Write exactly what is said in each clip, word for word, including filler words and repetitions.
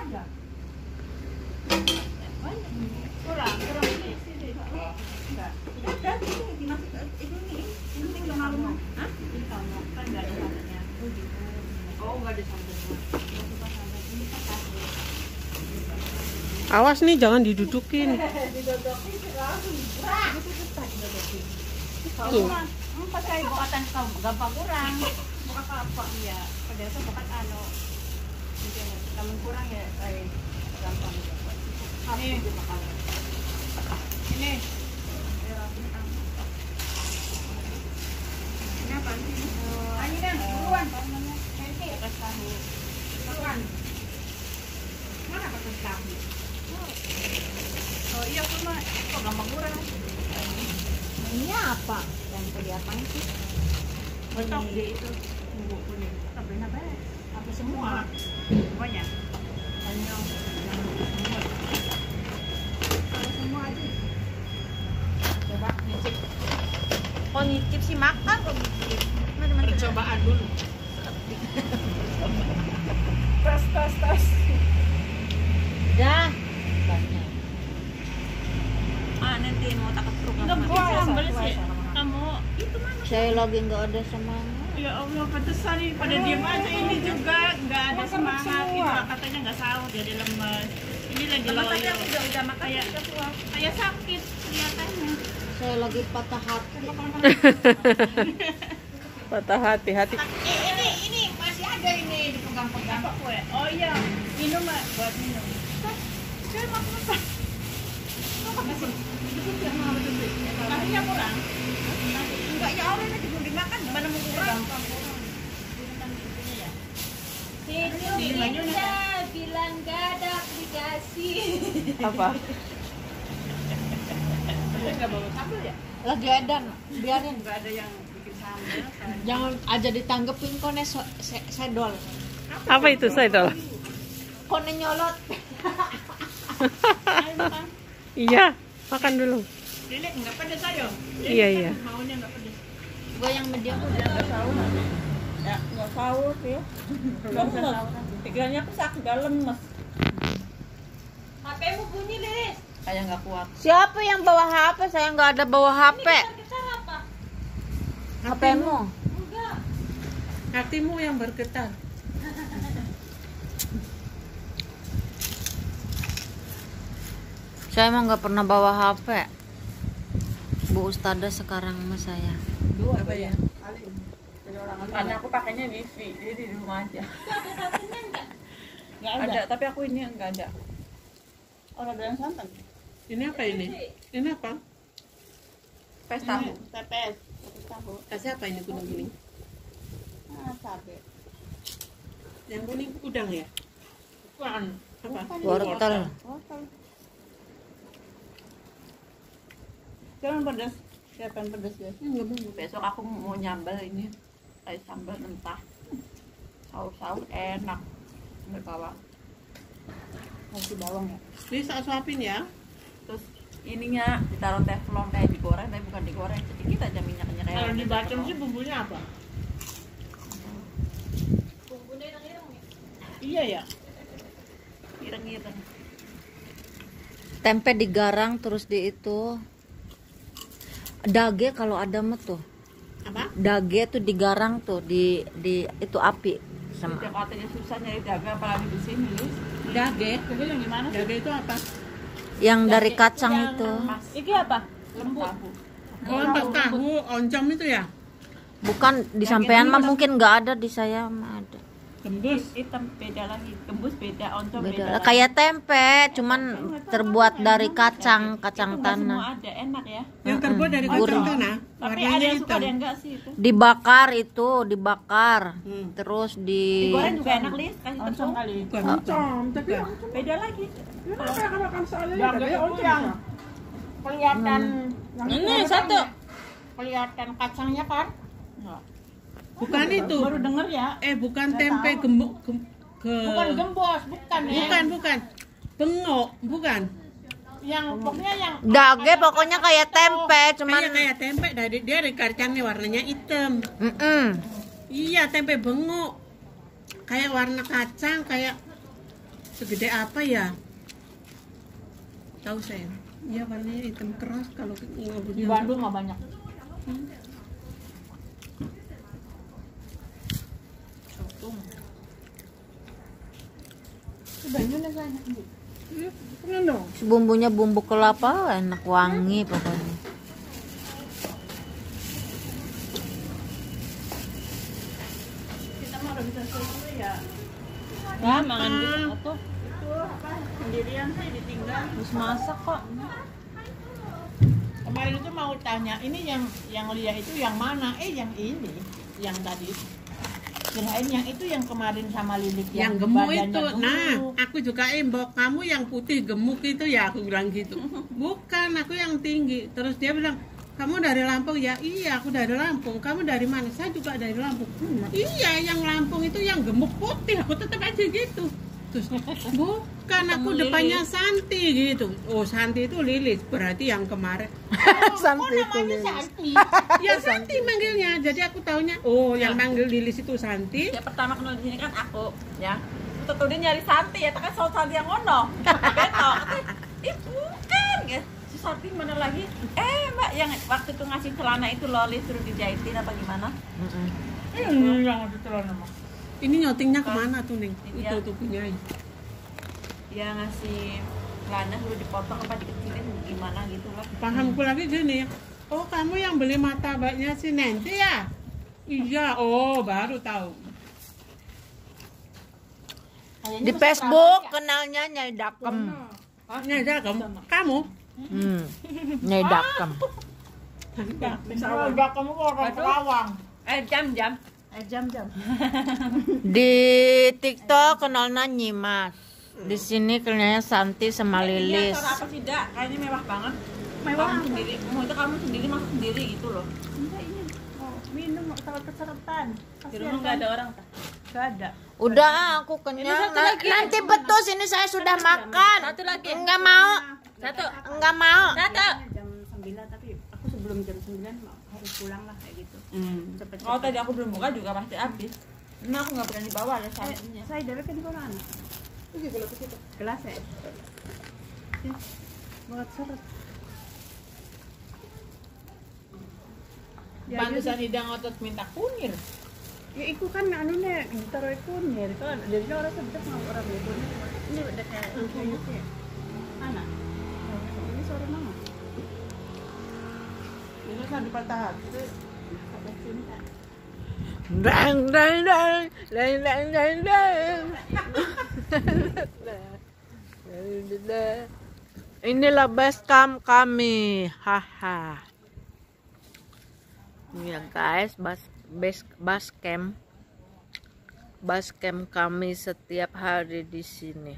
ada. Kurang, kurang ini sini. Enggak. Dan ini dimasuk itu nih. Ini tinggal malu. Hah? Ini kamu kan enggak ada sambelnya. Oh gitu. Oh, enggak ada sambelnya. Ini pas Awas nih, jangan didudukin. didodokin langsung. Wah, itu susah didodokin. Tuh. Hmm, pakai buatan kamu gampang kurang. Bukan apa ya. Pada itu bukan anu. Mungkin kamu kurang ya kayak gampang ya. Ini dimakan. Ini. Ini apa sih? Ini kan buruan. Nanti atas tahu. Buruan. Mana pakai tahu? Oh iya cuma kok gampang kurang. Ini apa? Dan tadi apa sih? Betok dia itu bubuk kuning. Tapi apa? Apa semua? Semuanya. Hanya semua. Kalau semua aja. Coba nyicip. Oh nyicip sih makan kok nyicip. Percobaan dulu. Tos tos tos. Dah. Banyak. Ah nanti mau tak ketruk. Enggak buang sambal sih. Kamu itu mana? Saya lagi nggak ada semangat. Ya Allah, pantesan nih pada diam aja ini juga nggak ada semangat gitu katanya nggak sahur jadi lemes. Ini lagi loyo. Tapi aku udah udah makan kayak kayak sakit kelihatannya. Saya lagi patah hati. Patah hati, hati. Eh, ini ini masih ada ini dipegang-pegang apa kue? Oh iya, minum Mbak, buat minum. Saya makan apa? Masih. Nasinya kurang. Enggak ya orang lagi belum dimakan, mana mau kurang? Itu Linda bilang gak ada aplikasi. Apa? Enggak bawa sambal ya? Lagi ada, biarin. Enggak ada yang bikin sambal. Jangan aja ditanggepin kone so, se, sedol. Apa itu sedol? Kone nyolot. Ayo makan. Iya, makan dulu. Nenek enggak pedes ayo. Iya, iya. Maunya enggak pedes. Gue yang medium. Enggak sahur. Ya, enggak sahur ya. Enggak usah sahur. Pikirannya aku sakit dalam, Mas. H P-mu bunyi, Liris. Kayak enggak kuat. Siapa yang bawa H P? Saya nggak ada bawa H P. H P-mu. Enggak. Hatimu yang bergetar. Saya emang nggak pernah bawa H P. Bu Ustadzah sekarang sama saya. Dua apa ya? Karena aku pakainya wifi, jadi di rumah aja. Enggak ada. Tapi aku ini enggak ada. Orang ada yang santan. Ini apa ini? Ini apa? Pes tahu. Pepes. Tahu. Kasih apa ini kuning-kuning? Ah, cabe. Yang kuning udang ya? Bukan. Apa? Wortel. Wortel. Jangan pedas. Siapa yang pedas ya? Enggak mau. Besok aku mau nyambal ini. Kayak sambal mentah. Saus-saus enak. Ambil bawang. Kasih bawang ya. Ini saya suapin ya. Terus ininya ditaruh teflon kayak digoreng tapi bukan digoreng, sedikit aja minyaknya kayak. Kalau dibacem sih bumbunya apa? Bumbunya ireng-ireng ya? Iya ya. Ireng-ireng. Tempe digarang terus di itu. Dage kalau ada mah tuh. Apa? Dage tuh digarang tuh di di itu api. Sama. Setiap katanya susah nyari dagang apalagi di sini, Lis. Dage. Tapi yang gimana? Dage itu apa? Yang dari kacang Yang itu. Mas. Iki apa? Lembut. Oh, untuk tahu oncom itu ya? Bukan di sampean mah mungkin nggak ada, di saya mah ada. Gembus. Hitam beda lagi, gembus beda, oncom beda. Beda. lagi. Kayak tempe, cuman terbuat dari kacang, kacang Itu nggak semua tanah. ada, enak ya. Yang terbuat dari Gurih. kacang tanah. Tapi ada Warnanya yang suka hitam. ada yang enggak sih itu. Dibakar itu, dibakar. Hmm. Terus di Digoreng juga enak, Lis. Kasih tepung. Bukan oncom, tapi Beda lagi. kenapa yang makan soalnya Yang oncom. Kelihatan. Ini satu. Kelihatan kacangnya kan? Enggak. bukan itu. Baru denger ya. Eh, bukan tempe gembok gem, ke Bukan gembos, bukan ya. Bukan, bukan. Bengok, bukan. Yang pokoknya yang Dage pokoknya kayak tempe, cuman Kayak kayak tempe dari dia dari kacangnya warnanya hitam. Mm-mm. Iya, tempe bengok. Kayak warna kacang, kayak Segede apa ya? Tahu saya. Iya warnanya hitam keras kalau Di ngabutnya. Bandung nggak banyak. Sotung. Bandungnya banyak bu. Iya, kan dong. Bumbunya bumbu kelapa, enak wangi pokoknya. Kita mah udah bisa selesai ya. Ya, mangan gitu tuh. Itu apa? Sendirian sih ditinggal. Terus masak kok. Kemarin itu mau tanya, ini yang yang Lia itu yang mana? Eh yang ini, yang tadi. Kirain yang itu yang kemarin sama Lilik Yang gemuk badannya itu. gemuk. Nah, aku juga imbok kamu yang putih gemuk itu ya, aku bilang gitu. Bukan, aku yang tinggi. Terus dia bilang, kamu dari Lampung ya? Iya, aku dari Lampung. Kamu dari mana? Saya juga dari Lampung. Iya, yang Lampung itu yang gemuk putih. Aku tetap aja gitu. Terus, bukan, aku depannya Santi gitu. Oh, Santi itu Lilis, berarti yang kemarin. Santi itu Lilis. Santi. Ya Santi manggilnya. Jadi aku taunya, oh yang manggil Lilis itu Santi. Ya pertama kenal di sini kan aku, ya. Tentu dia nyari Santi ya, kan soal Santi yang ngono. Beto, ih bukan, ya. Si Santi mana lagi? Eh mbak, yang waktu itu ngasih celana itu Loli suruh dijahitin apa gimana? Ini yang ada celana mah. Ini nyotingnya kemana tuh Ning? Iya. Itu tuh punya. Dia ngasih celana suruh dipotong apa dikecilin gimana gitu lah. Pahamku lagi gini. Oh kamu yang beli martabaknya si Nanti ya? Iya. Oh baru tahu. Di Facebook kenalnya Nyai Dakem. Nyada kamu? Kamu? Hmm. Nyai Dakem. Enggak, kamu orang Kerawang. Eh jam-jam. Eh jam-jam. Di TikTok kenalnya Nyimas. Di sini kenalnya Santi sama Iya, Lilis. cara apa sih, Dak? Kayaknya mewah banget. Mewah Kamu apa? sendiri, mau itu kamu sendiri masak sendiri gitu loh. Enggak ini. Oh, minum salat keseretan. Di rumah nggak ada orang tak? Enggak ada. Udah aku kenyang. satu Na- lagi. nanti betul sini saya sudah makan. Satu lagi. Enggak mau. Satu. Enggak mau. Satu. Jam sembilan tapi aku sebelum jam sembilan harus pulang lah kayak gitu. Hmm. Cepet. Oh tadi aku belum buka juga pasti habis. Nah aku nggak berani bawa ada santinya. Saya dari kan kono anak. Itu gelas itu. Gelas ya. Buat seret. Ya, Pantesan Ida ngotot minta kunir. ya iku kan anu nih ditaruh kunir kan dari orang sedap mau orang beli kunir ini udah kayak kayak gitu ya anak ini sore mana ini kan di patah hati apa cinta Dang dang dang dang dang dang dang. Inilah base camp kami. Haha. Ya guys, bas base base camp. Base camp kami setiap hari di sini.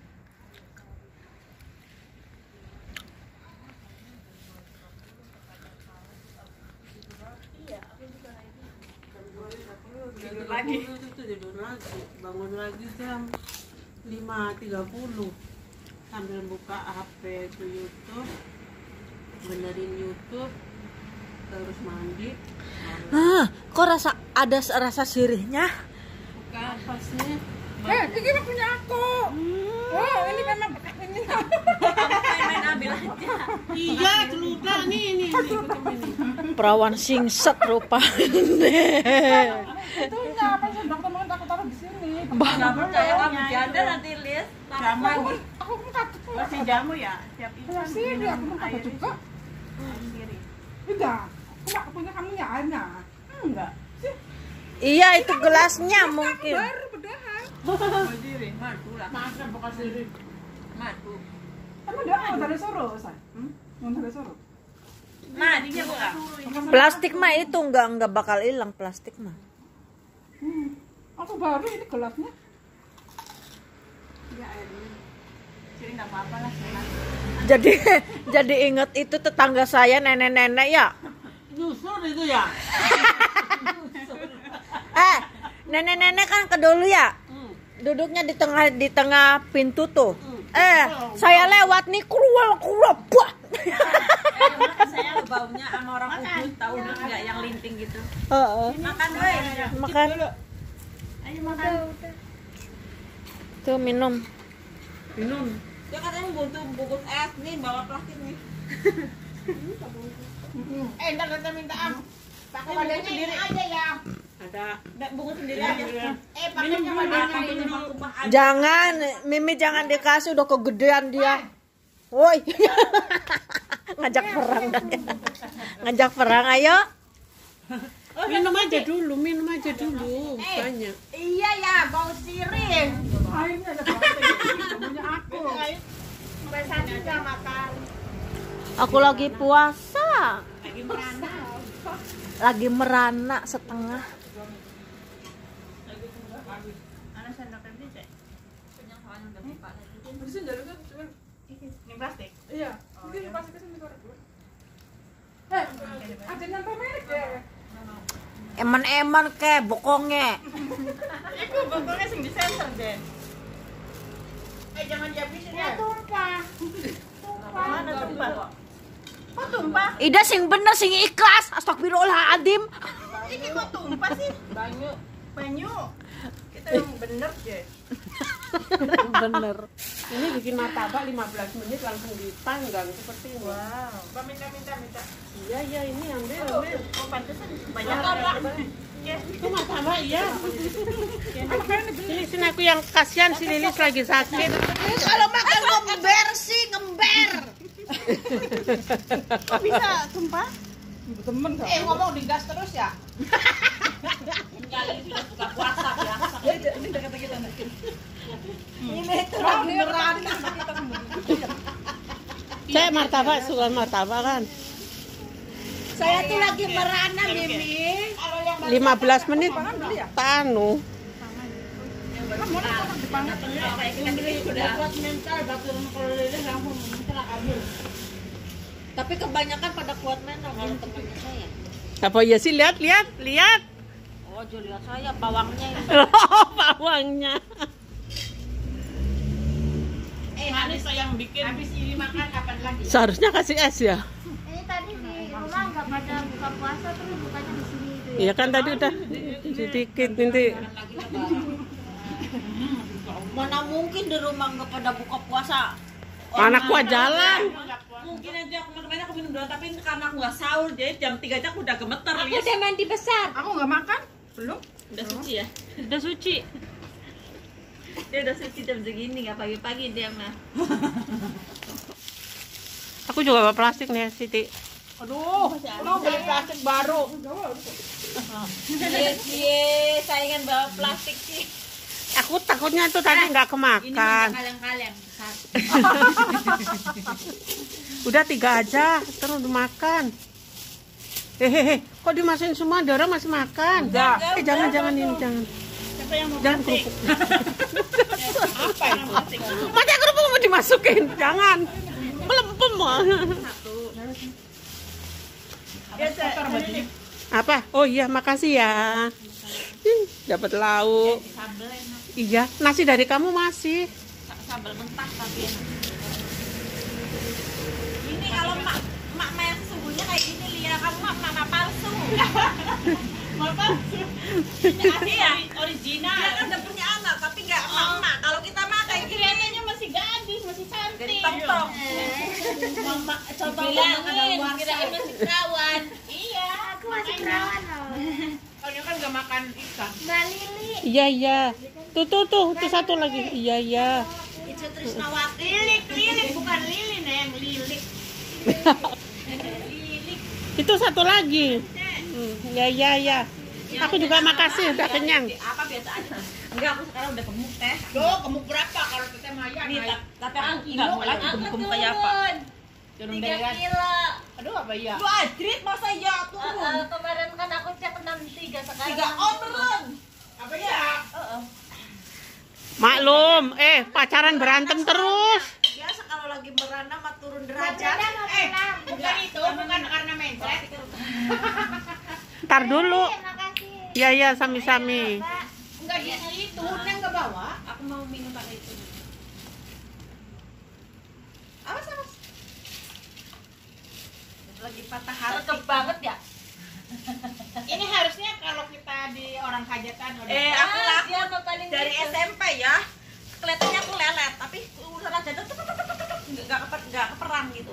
Tidur lagi. Tidur lagi. Bangun lagi jam lima tiga puluh sambil buka H P ke YouTube, benerin YouTube, terus mandi. Ah, kok rasa ada rasa sirihnya? Buka pasnya. eh ini mah punya aku oh ini memang bekas ini Main ambil aja. Iya, celuda nih ini. Ini, ini. Perawan singset rupanya. itu apa sih dokter mau aku taruh di sini Nggak percaya kamu janda nanti list. jamu aku pun takut Masih jamu ya? Siap itu. Punya sini aku pun takut juga Sendiri. udah aku nggak punya kamu ya Ana enggak Iya, itu gelasnya mungkin. baru bedahan Sendiri, madu lah. Masa bekas diri. Madu. kamu udah mau dari Soro say mau dari Soro Madu lah. Plastik mah itu enggak enggak bakal hilang plastik mah. Hmm. Aku baru ini gelasnya. Ya airnya. Jadi nggak apa-apa lah. Senang. Jadi jadi inget itu tetangga saya nenek-nenek ya. Nyusul itu ya? Eh, nenek-nenek kan ke dulu ya. Duduknya di tengah di tengah pintu tuh. Eh, saya lewat nih keluar keluar. Bah. Eh, saya lo baunya sama orang Ubud, tahu nggak yang linting gitu. Heeh. Makan weh. Makan. Ayo makan. Tuh minum. Minum. Dia katanya butuh bungkus es nih, bawa plastik nih. Eh, ntar kita minta am. Pakai wadahnya sendiri aja ya. Ada. Nggak, bungkus sendiri aja. Eh, pakainya wadahnya ini. Jangan, Mimi jangan dikasih, udah kegedean dia. Woi. Ngajak perang dah. Ngajak perang, ayo. Minum aja dulu, minum aja dulu. Banyak. Iya ya, bau sirih. Airnya ada banget. Punya aku. Sampai saat ini nggak makan. Aku lagi puasa. Lagi merana. Lagi merana setengah. Ana sendok ini cek. Kenyang soalnya udah buka lagi. Bersihin dulu kan cuma Ini plastik. iya. Mungkin plastik kesini korek. Eh, ada nyampe merek ya. Eman-eman ke bokongnya. Iku botolnya sing disensor deh. Eh, jangan dihabisin ya. Tumpah. Mana tumpah kok? Kok tumpah? Ida sing bener sing ikhlas. Astagfirullahaladzim. Ini kok tumpah sih? Banyu. Banyu. Kita yang bener deh. Bener. Ini bikin martabak lima belas menit langsung dipanggang seperti ini. Wow. Coba minta minta minta. Iya, iya, ini ambil, Oh, ambil. oh pantesan banyak Apa, Pak? Itu martabak, iya. Sini, sini aku yang kasihan si Lilis lagi sakit. Kalau makan ngember sih, ngember. Kok bisa tumpah? Temen Eh, ngomong digas terus ya? Kali sudah buka puasa ya. Ini dekat kita nanti. Ini tuh lagi merana. Saya martabak, suka martabak kan. Saya tuh lagi merana, Mimi. Kalau yang lima belas menit tanu. dapat mental, batu kalau lele langsung mental kabur. Tapi kebanyakan pada kuat mental kalau temannya saya. Apa ya sih, lihat, lihat, lihat. Oh, lihat saya bawangnya ini. Oh, bawangnya. Eh, habis yang bikin. Habis ini makan kapan lagi? Seharusnya kasih es ya. Ini tadi di rumah nggak pada buka puasa terus bukanya di sini itu ya. Iya kan tadi udah sedikit nanti. Mana mungkin di rumah nggak pada buka puasa. Anak gua jalan. Mungkin aja aku kemarin aku minum doang, tapi karena aku nggak sahur jadi jam tiga aja aku udah gemeter. Aku udah mandi besar. Aku nggak makan. Belum. Udah suci ya. Udah suci. Dia udah suci jam segini nggak pagi-pagi dia mah. Aku juga bawa plastik nih, Siti. Aduh, mau beli plastik baru. Cie cie saingan bawa plastik sih. Aku takutnya tuh tadi nggak Ini kemakan. kaleng-kaleng besar. Udah tiga aja, terus dimakan. Hehehe, kok dimasukin semua? Ada orang masih makan. Udah. Eh jangan jangan ini jangan. Siapa yang mau Jangan plastik? kerupuk. Apa itu? Masa kerupuk mau dimasukin? Jangan. Melempem. Biasa. Apa? Oh iya, makasih ya. Ih, dapat lauk. Sambel enak. Iya, nasi dari kamu masih. Sambal mentah tapi enak. Ini kalau mak mak mak yang sesungguhnya kayak gini Lia, kamu mak mak palsu. Mak palsu. Ini ya original. Dia kan udah punya anak tapi nggak emak. Kalau kita mah kayak gini kelihatannya masih gadis, masih cantik. Dari tong-tong. Mama coba bilangin, kirain masih perawan. Iya, Aku masih perawan loh. Soalnya kan nggak makan ikan. Mbak Lili. Iya, iya. Tuh, tuh, tuh, tuh satu lagi. Iya, iya. itu Trisnawati. Lilik, lilik bukan lili neng, lilik. Lilik. Itu satu lagi. Hmm, ya, ya, ya. Aku juga makasih, udah kenyang. Apa biasa aja. Enggak, aku sekarang udah gemuk teh. Loh, gemuk berapa kalau kita Maya? Nih, naik? ta- tapi aku enggak mau lagi gemuk-gemuk kayak apa. Turun tiga berat. kilo. Aduh, apa ya? Lu adrit masa ya turun? Kemarin kan aku cek enam puluh tiga sekarang. Tiga on turun. Apa ya? Maklum, eh pacaran berantem terus. Biasa kalau lagi merana mah turun Derajat derajat. mau Eh, pulang. bukan itu, bukan karena mencret. Ntar dulu. Terima kasih. Iya, iya, sami-sami. Pak. Enggak di itu, neng nggak bawa. Aku mau minum pakai itu. Awas awas. Lagi patah hati. Cakep banget ya. Ini harusnya kalau kita di orang hajatan udah. Eh, aku Ah, laku dia mah paling dari gitu. S M P ya. Kelihatannya aku lelet, tapi urusan nggak ke perang gitu.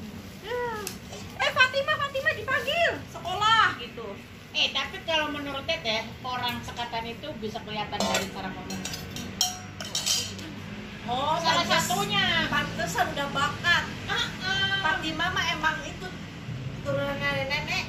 Eh Fatima, Fatima dipanggil sekolah gitu. Eh tapi kalau menurut Teteh, orang sekatan itu bisa kelihatan dari cara ngomong. Oh, Salah pantes- satunya. pantesan udah bakat. Ah, ah. Fatima mah emang itu turunan nenek.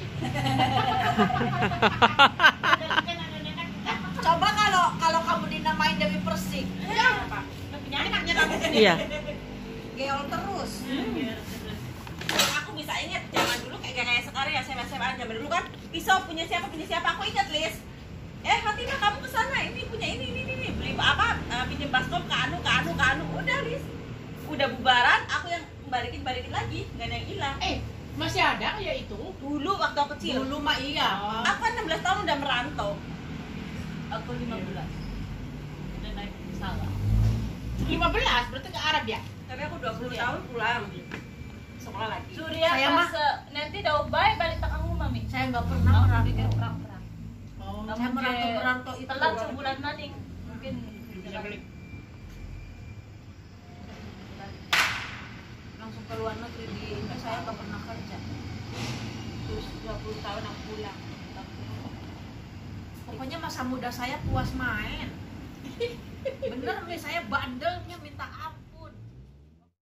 Coba kalau kalau kamu dinamain Dewi Persik. Ya, Pak. Punya anaknya kamu sendiri. Iya. Geol terus. Aku bisa ingat zaman dulu kayak kayak sekarang ya, S M A S M A zaman dulu kan pisau punya siapa punya siapa aku ingat Lis. Eh Fatima kamu kesana ini punya ini ini ini beli apa uh, pinjam baskom ke Anu ke Anu ke Anu udah Lis. Udah bubaran aku yang balikin balikin lagi nggak ada yang hilang. Eh, masih ada kayak itu? Dulu waktu aku kecil. Dulu mah iya. Aku kan enam belas tahun udah merantau. Aku lima belas. Udah naik pesawat. lima belas berarti ke Arab ya? Tapi aku dua puluh tahun pulang. Sekolah lagi. Surya Saya pas mah eh, nanti dah baik balik ke kamu mami. Saya nggak pernah merantau. perang-perang. Oh, Saya merantau-merantau itu. Telat sebulan mading mungkin bisa balik. langsung ke luar negeri di Indo saya nggak pernah kerja. Terus dua puluh tahun aku pulang. Pokoknya masa muda saya puas main. Bener nih saya bandelnya minta